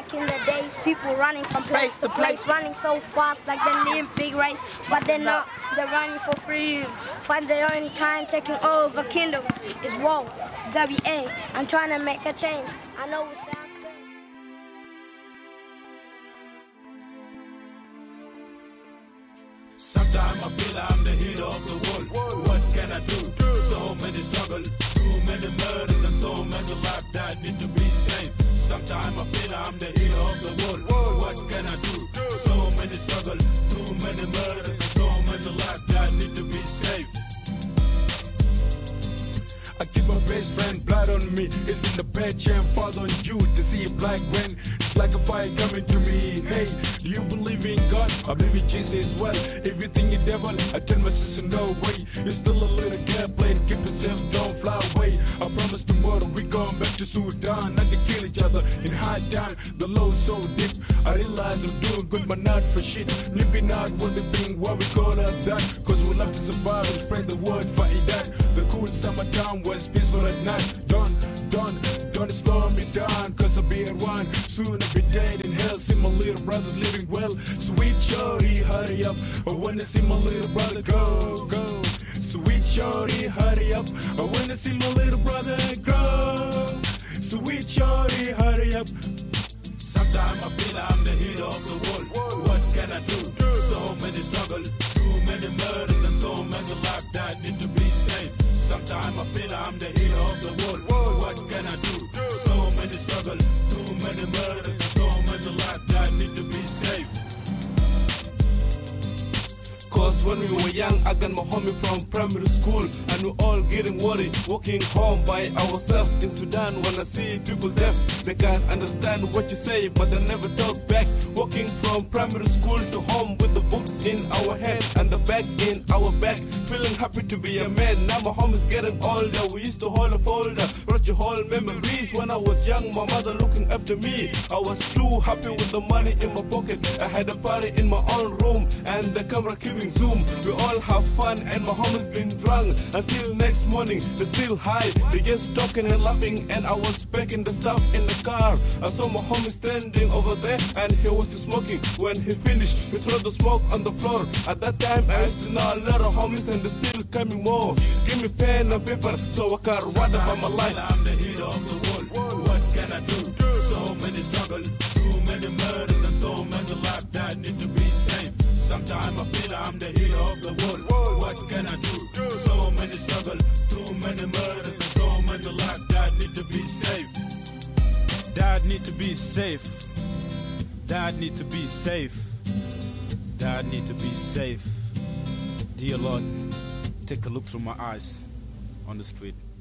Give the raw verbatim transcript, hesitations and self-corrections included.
back in the days, people running from place to place, running so fast like the Olympic race, but they're not. They're running for freedom, find their own kind, taking over kingdoms. It's war, W A. I'm trying to make a change. I know it sounds strange. Sometimes I feel I'm the hero of the world. What can I do? So many struggles, too many murders, and so many lives that need to be saved. Sometimes I feel I'm the hero of the world. What can I do? So many struggles, too many murders, and so many lives that need to be saved. I keep my best friend blood on me. It's in the bed, chair, fall on you to see a black rain. It's like a fire coming to me. Hey, do you believe in God? I believe in Jesus as well. If you think you're devil, I tell my sister no way. It's still a little gap plane. Keep yourself, don't fly away. I promise tomorrow we going back to Sudan. Not to kill each other in hard time. The low so deep. I realize I'm doing good, but not for shit. Nipping out with the thing why we call up that. Cause we love to survive and spread the word for that. The cool summertime was peaceful at night. Don't, don't, don't slow me down. Cause I'll be at one. Soon I'll be dead in hell. See my little brothers living well. Sweet shorty, hurry up. I wanna see my little brother go, go. Sweet shorty, hurry up. I wanna see my little brother grow. Sweet shorty, hurry up. Sometimes I feel I'm the hero of the world. What can I do? So many struggles, too many murders, and so many lives that need to be saved. Sometimes I feel I'm the hero of the world. What can I do? So many struggles, too many murders, and so many lives that need to be saved. Cause when we were young, I got my homie from primary school, and we all getting worried, walking home by ourselves in Sudan. When I see people deaf, they can't understand what you say, but they never talk back. Walking from primary school to home with the books in our head and the bag in our back, feeling happy to be a man. Now my home is getting older. We used to hold a folder, wrote your whole memories. When I was young, my mother looking after me. I was too happy with the money in my pocket. I had a party in my own room, and the camera keeping zoom. We all have fun, and my homies been drunk until next morning. They still high, they just talking and laughing, and I was packing the stuff in the car. I saw my homie standing over there, and he was smoking. When he finished, he threw the smoke on the floor. At that time, I used to know a lot of homies, and they still coming more. Give me pen and paper so I can write about my life. I'm the hero of the world. What can I do? So many struggles, too many murders, and so many lives that need to be saved. Sometimes I feel I'm the hero of the world. What can I do? So many struggles, too many murders, and so many lives that need to be saved. Dad need to be safe. Dad need to be safe. Dad need to be safe. Dear Lord, take a look through my eyes on the street.